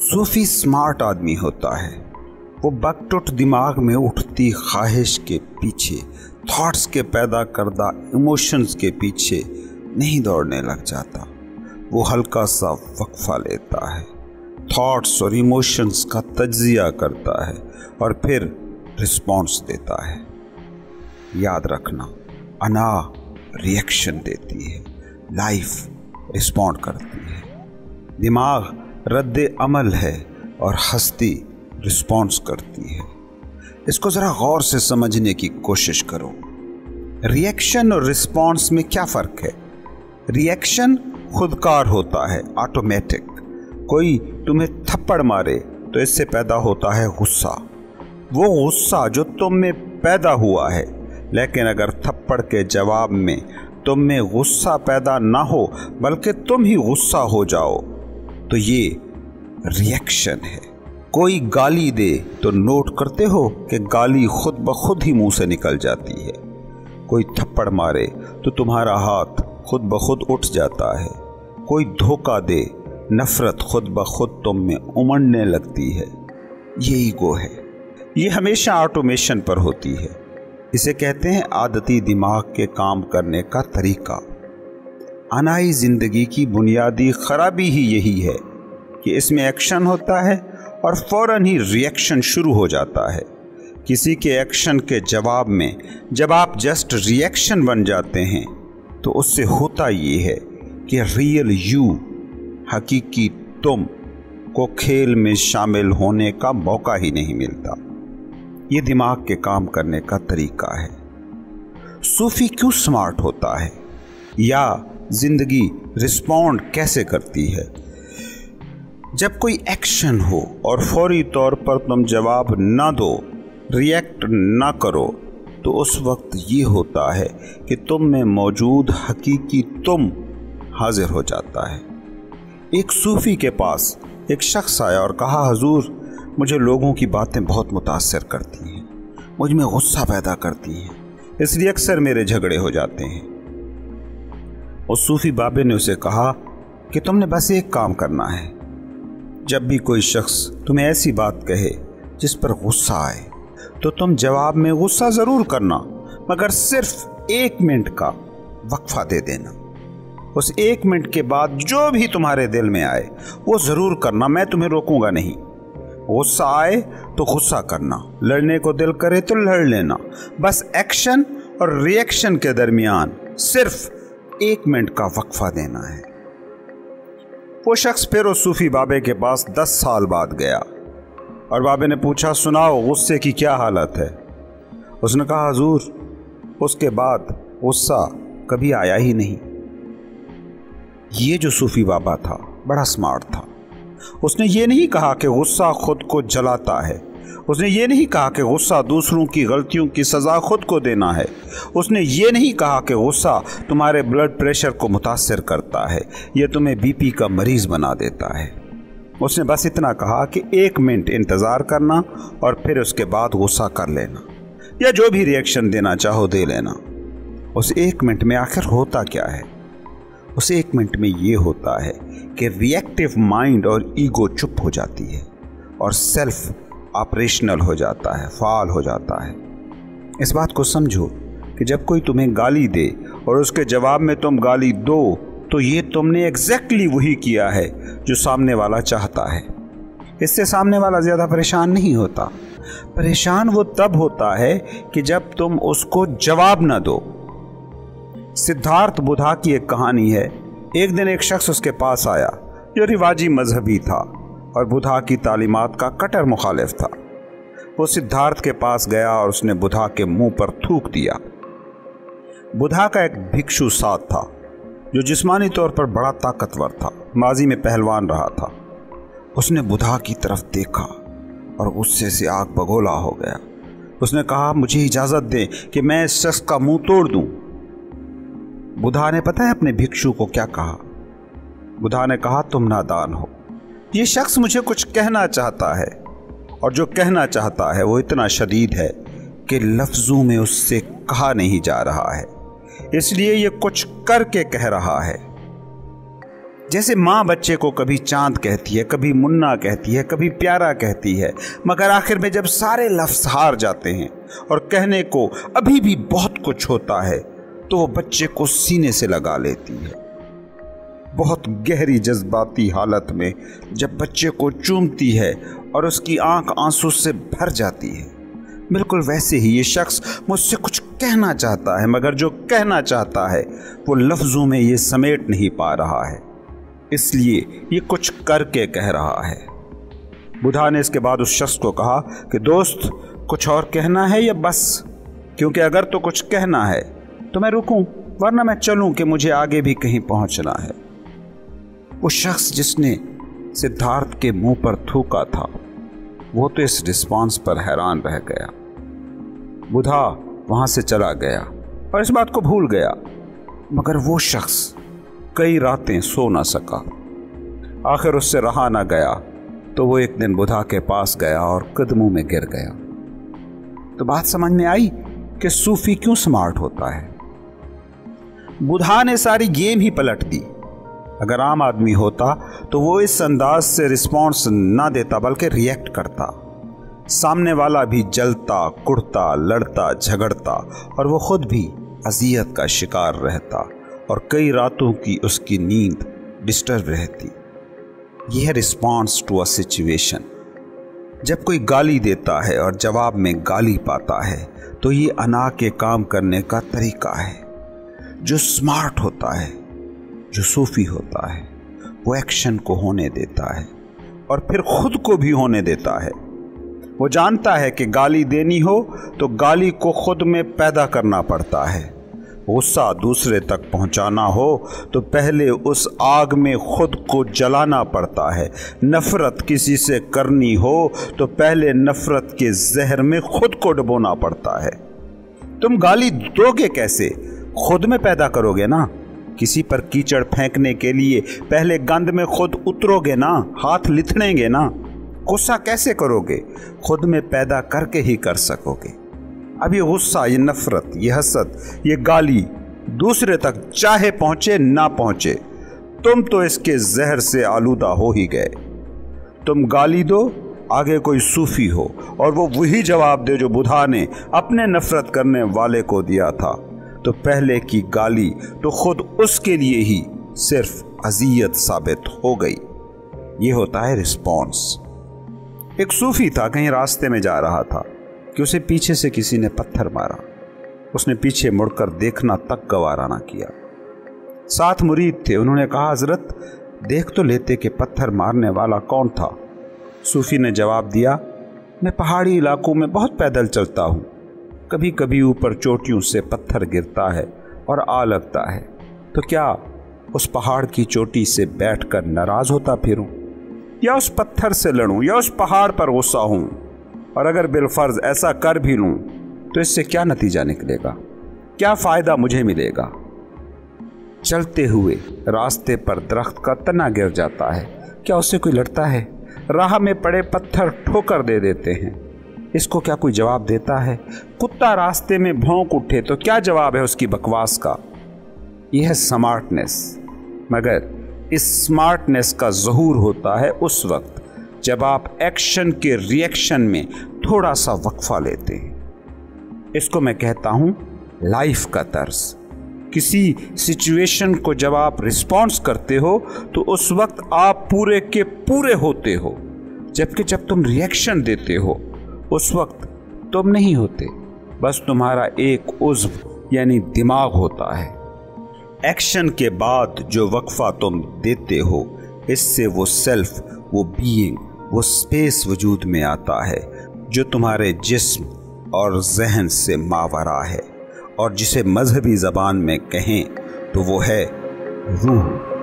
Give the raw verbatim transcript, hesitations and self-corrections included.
सूफी smart आदमी होता है। वो बकटुट दिमाग में उठती ख्वाहिश के पीछे, थॉट्स के पैदा करदा इमोशंस के पीछे नहीं दौड़ने लग जाता। वो हल्का सा वक्फा लेता है, थॉट्स और इमोशंस का तज्जिया करता है और फिर रिस्पॉन्स देता है। याद रखना, अना रिएक्शन देती है, लाइफ रिस्पॉन्ड करती है। दिमाग रद्द अमल है और हस्ती रिस्पॉन्स करती है। इसको ज़रा गौर से समझने की कोशिश करो। रिएक्शन और रिस्पॉन्स में क्या फ़र्क है? रिएक्शन खुदकार होता है, ऑटोमेटिक। कोई तुम्हें थप्पड़ मारे तो इससे पैदा होता है गुस्सा। वो गुस्सा जो तुम में पैदा हुआ है, लेकिन अगर थप्पड़ के जवाब में तुम में गुस्सा पैदा ना हो बल्कि तुम ही गुस्सा हो जाओ तो ये रिएक्शन है। कोई गाली दे तो नोट करते हो कि गाली खुद ब खुद ही मुंह से निकल जाती है। कोई थप्पड़ मारे तो तुम्हारा हाथ खुद ब खुद उठ जाता है। कोई धोखा दे, नफरत खुद ब खुद तुम में उमड़ने लगती है। ये ईगो है। ये हमेशा ऑटोमेशन पर होती है। इसे कहते हैं आदती दिमाग के काम करने का तरीका। अनाई जिंदगी की बुनियादी खराबी ही यही है कि इसमें एक्शन होता है और फौरन ही रिएक्शन शुरू हो जाता है। किसी के एक्शन के जवाब में जब आप जस्ट रिएक्शन बन जाते हैं तो उससे होता ये है कि रियल यू, हकीकी तुम को खेल में शामिल होने का मौका ही नहीं मिलता। ये दिमाग के काम करने का तरीका है। सूफी क्यों स्मार्ट होता है या जिंदगी रिस्पॉन्ड कैसे करती है? जब कोई एक्शन हो और फौरी तौर पर तुम जवाब ना दो, रिएक्ट ना करो, तो उस वक्त ये होता है कि तुम में मौजूद हकीकी तुम हाजिर हो जाता है। एक सूफी के पास एक शख्स आया और कहा, हुजूर, मुझे लोगों की बातें बहुत मुतासर करती हैं, मुझ में गुस्सा पैदा करती हैं, इसलिए अक्सर मेरे झगड़े हो जाते हैं। उस सूफी बाबे ने उसे कहा कि तुमने बस एक काम करना है, जब भी कोई शख्स तुम्हें ऐसी बात कहे जिस पर गुस्सा आए तो तुम जवाब में गुस्सा ज़रूर करना, मगर सिर्फ एक मिनट का वक्फा दे देना। उस एक मिनट के बाद जो भी तुम्हारे दिल में आए वो ज़रूर करना, मैं तुम्हें रोकूंगा नहीं। गुस्सा आए तो गुस्सा करना, लड़ने को दिल करे तो लड़ लेना। बस एक्शन और रिएक्शन के दरमियान सिर्फ एक मिनट का वक्फा देना है। वो शख्स फिर उस सूफी बाबे के पास दस साल बाद गया और बाबे ने पूछा, सुनाओ गुस्से की क्या हालत है? उसने कहा, हुजूर, उसके बाद गुस्सा कभी आया ही नहीं। ये जो सूफी बाबा था बड़ा स्मार्ट था। उसने ये नहीं कहा कि गुस्सा खुद को जलाता है। उसने ये नहीं कहा कि गुस्सा दूसरों की गलतियों की सज़ा खुद को देना है। उसने ये नहीं कहा कि गुस्सा तुम्हारे ब्लड प्रेशर को मुतासर करता है, ये तुम्हें बीपी का मरीज़ बना देता है। उसने बस इतना कहा कि एक मिनट इंतज़ार करना और फिर उसके बाद गुस्सा कर लेना, या जो भी रिएक्शन देना चाहो दे लेना। उस एक मिनट में आखिर होता क्या है? उस एक मिनट में ये होता है कि रिएक्टिव माइंड और ईगो चुप हो जाती है और सेल्फ ऑपरेशनल हो जाता है, फाल हो जाता है। इस बात को समझो कि जब कोई तुम्हें गाली दे और उसके जवाब में तुम गाली दो तो ये तुमने एग्जैक्टली वही किया है जो सामने वाला चाहता है। इससे सामने वाला ज़्यादा परेशान नहीं होता। परेशान वो तब होता है कि जब तुम उसको जवाब ना दो। सिद्धार्थ बुद्धा की एक कहानी है। एक दिन एक शख्स उसके पास आया जो रिवाजी मजहबी था और बुद्धा की तालीमात का कट्टर मुखालिफ था। वो सिद्धार्थ के पास गया और उसने बुद्धा के मुंह पर थूक दिया। बुद्धा का एक भिक्षु साथ था जो जिस्मानी तौर पर बड़ा ताकतवर था, माजी में पहलवान रहा था। उसने बुद्धा की तरफ देखा और गुस्से से आग बगोला हो गया। उसने कहा, मुझे इजाज़त दें कि मैं इस शख्स का मुंह तोड़ दूं। बुद्धा ने पता है अपने भिक्षु को क्या कहा? बुद्धा ने कहा, तुम नादान हो। ये शख्स मुझे कुछ कहना चाहता है और जो कहना चाहता है वो इतना शदीद है कि लफ्ज़ों में उससे कहा नहीं जा रहा है, इसलिए ये कुछ करके कह रहा है। जैसे माँ बच्चे को कभी चांद कहती है, कभी मुन्ना कहती है, कभी प्यारा कहती है, मगर आखिर में जब सारे लफ्ज़ हार जाते हैं और कहने को अभी भी बहुत कुछ होता है तो वो बच्चे को सीने से लगा लेती है। बहुत गहरी जज्बाती हालत में जब बच्चे को चूमती है और उसकी आंख आंसू से भर जाती है, बिल्कुल वैसे ही ये शख्स मुझसे कुछ कहना चाहता है, मगर जो कहना चाहता है वो लफ्ज़ों में ये समेट नहीं पा रहा है, इसलिए ये कुछ करके कह रहा है। बुधा ने इसके बाद उस शख्स को कहा कि दोस्त, कुछ और कहना है या बस? क्योंकि अगर तो कुछ कहना है तो मैं रुकूं, वरना मैं चलूं कि मुझे आगे भी कहीं पहुंचना है। वो शख्स जिसने सिद्धार्थ के मुंह पर थूका था वो तो इस रिस्पांस पर हैरान रह गया। बुधा वहां से चला गया और इस बात को भूल गया, मगर वो शख्स कई रातें सो ना सका। आखिर उससे रहा ना गया तो वो एक दिन बुधा के पास गया और कदमों में गिर गया। तो बात समझ में आई कि सूफी क्यों स्मार्ट होता है। बुधा ने सारी गेम ही पलट दी। अगर आम आदमी होता तो वो इस अंदाज से रिस्पॉन्स ना देता, बल्कि रिएक्ट करता। सामने वाला भी जलता, कुड़ता, लड़ता, झगड़ता और वो खुद भी अजियत का शिकार रहता और कई रातों की उसकी नींद डिस्टर्ब रहती। यह है रिस्पॉन्स टू अ सिचुएशन। जब कोई गाली देता है और जवाब में गाली पाता है तो ये अना के काम करने का तरीका है। जो स्मार्ट होता है, जो सूफी होता है, वो एक्शन को होने देता है और फिर खुद को भी होने देता है। वो जानता है कि गाली देनी हो तो गाली को खुद में पैदा करना पड़ता है। गुस्सा दूसरे तक पहुंचाना हो तो पहले उस आग में खुद को जलाना पड़ता है। नफरत किसी से करनी हो तो पहले नफरत के जहर में खुद को डुबोना पड़ता है। तुम गाली दोगे कैसे? खुद में पैदा करोगे ना। किसी पर कीचड़ फेंकने के लिए पहले गंद में खुद उतरोगे ना, हाथ लिथड़ेंगे ना। गुस्सा कैसे करोगे? खुद में पैदा करके ही कर सकोगे। अब ये गुस्सा, ये नफरत, ये हसद, ये गाली दूसरे तक चाहे पहुंचे ना पहुंचे, तुम तो इसके जहर से आलूदा हो ही गए। तुम गाली दो, आगे कोई सूफी हो और वो वही जवाब दे जो बुधा ने अपने नफरत करने वाले को दिया था, तो पहले की गाली तो खुद उसके लिए ही सिर्फ अजियत साबित हो गई। ये होता है रिस्पॉन्स। एक सूफी था, कहीं रास्ते में जा रहा था कि उसे पीछे से किसी ने पत्थर मारा। उसने पीछे मुड़कर देखना तक गवारा ना किया। साथ मुरीद थे, उन्होंने कहा, हजरत देख तो लेते कि पत्थर मारने वाला कौन था। सूफी ने जवाब दिया, मैं पहाड़ी इलाकों में बहुत पैदल चलता हूँ, कभी कभी ऊपर चोटियों से पत्थर गिरता है और आ लगता है, तो क्या उस पहाड़ की चोटी से बैठकर नाराज होता फिरूं, या उस पत्थर से लड़ूं, या उस पहाड़ पर गुस्सा हूं? और अगर बिलफर्ज ऐसा कर भी लूं तो इससे क्या नतीजा निकलेगा? क्या फायदा मुझे मिलेगा? चलते हुए रास्ते पर दरख्त का तना गिर जाता है, क्या उससे कोई लड़ता है? राह में पड़े पत्थर ठोकर दे देते हैं, इसको क्या कोई जवाब देता है? कुत्ता रास्ते में भौंक उठे तो क्या जवाब है उसकी बकवास का? यह है स्मार्टनेस। मगर इस स्मार्टनेस का ज़हूर होता है उस वक्त जब आप एक्शन के रिएक्शन में थोड़ा सा वक्फा लेते हैं। इसको मैं कहता हूं लाइफ का तर्ज। किसी सिचुएशन को जब आप रिस्पॉन्स करते हो तो उस वक्त आप पूरे के पूरे होते हो, जबकि जब तुम रिएक्शन देते हो उस वक्त तुम नहीं होते, बस तुम्हारा एक उज़्व यानी दिमाग होता है। एक्शन के बाद जो वक्फा तुम देते हो, इससे वो सेल्फ, वो बीइंग, वो स्पेस वजूद में आता है जो तुम्हारे जिस्म और जहन से मावरा है, और जिसे मजहबी ज़बान में कहें तो वो है रूह।